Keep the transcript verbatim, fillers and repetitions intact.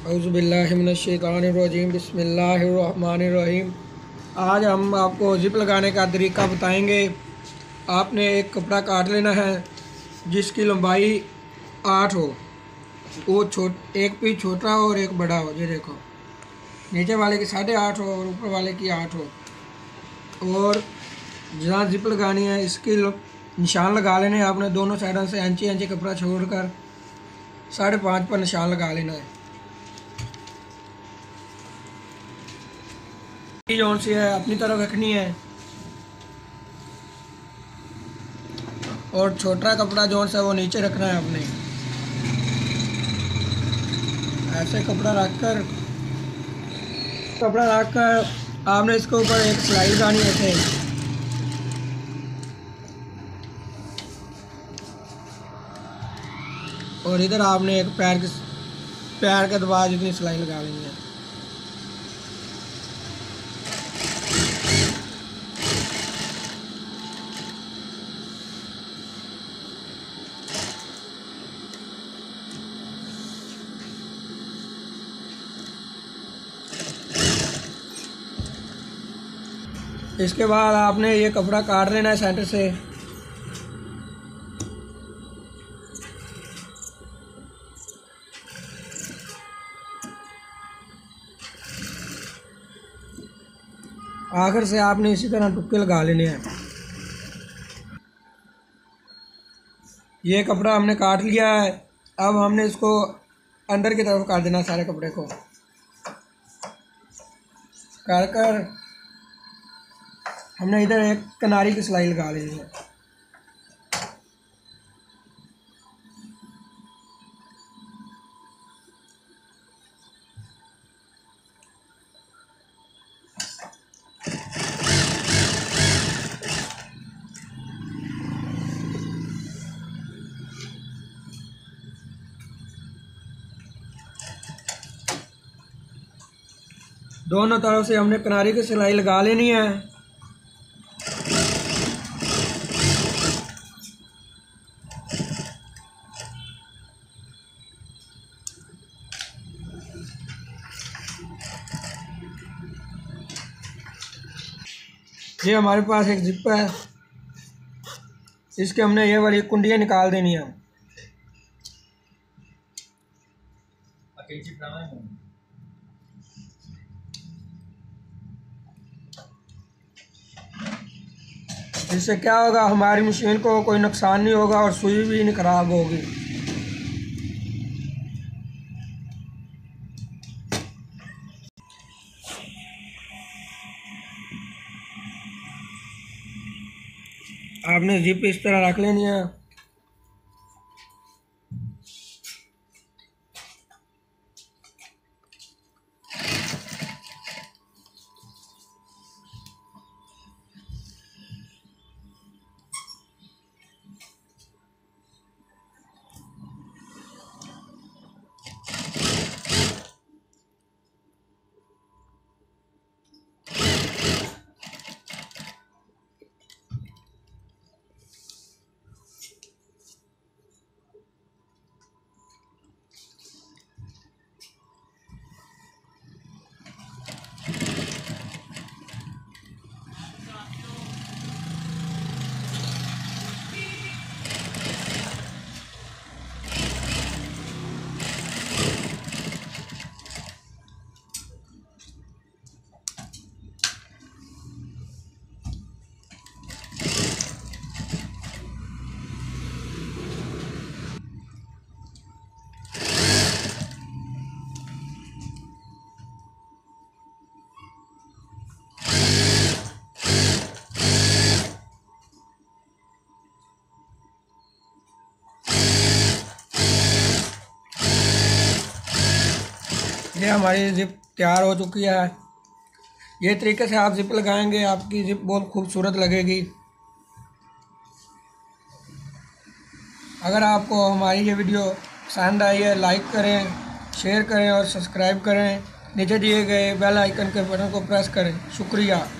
औज़ुबिल्लाहिमिनश्शैतानिर्रजीम बिस्मिल्लाहिर्रहमानिर्रहीम। आज हम आपको ज़िप लगाने का तरीका बताएंगे। आपने एक कपड़ा काट लेना है जिसकी लंबाई आठ हो, वो छोट एक पीस छोटा हो और एक बड़ा हो। ये देखो, नीचे वाले की साढ़े आठ हो और ऊपर वाले की आठ हो। और जहाँ ज़िप लगानी है इसकी निशान लगा लेने हैं आपने दोनों साइडों से इंची इंची कपड़ा छोड़कर साढ़े पाँच पर निशान लगा लेना है। जोन सी है अपनी तरफ रखनी है और छोटा कपड़ा जोन सा वो नीचे रखना है अपने। ऐसे कपड़ा रखकर कपड़ा रखकर आपने इसके ऊपर एक सिलाई लगानी है ऐसे, और इधर आपने एक पैर के पैर के दबा जितनी सिलाई लगा लेनी है। इसके बाद आपने ये कपड़ा काट लेना है सेंटर से। आखिर से आपने इसी तरह टुक्के लगा लेने हैं। ये कपड़ा हमने काट लिया है, अब हमने इसको अंदर की तरफ काट देना। सारे कपड़े को कर कर हमने इधर एक किनारी की सिलाई लगा लेनी है। दोनों तरफ से हमने किनारी की सिलाई लगा लेनी है। ये हमारे पास एक जिप है, इसके हमने ये वाली कुंडियाँ निकाल देनी है। इससे क्या होगा, हमारी मशीन को कोई नुकसान नहीं होगा और सुई भी नहीं खराब होगी। आपने जिप इस तरह रख लेनी है। ये हमारी जिप तैयार हो चुकी है। ये तरीके से आप जिप लगाएंगे, आपकी जिप बहुत खूबसूरत लगेगी। अगर आपको हमारी ये वीडियो पसंद आई है, लाइक करें, शेयर करें और सब्सक्राइब करें। नीचे दिए गए बेल आइकन के बटन को प्रेस करें। शुक्रिया।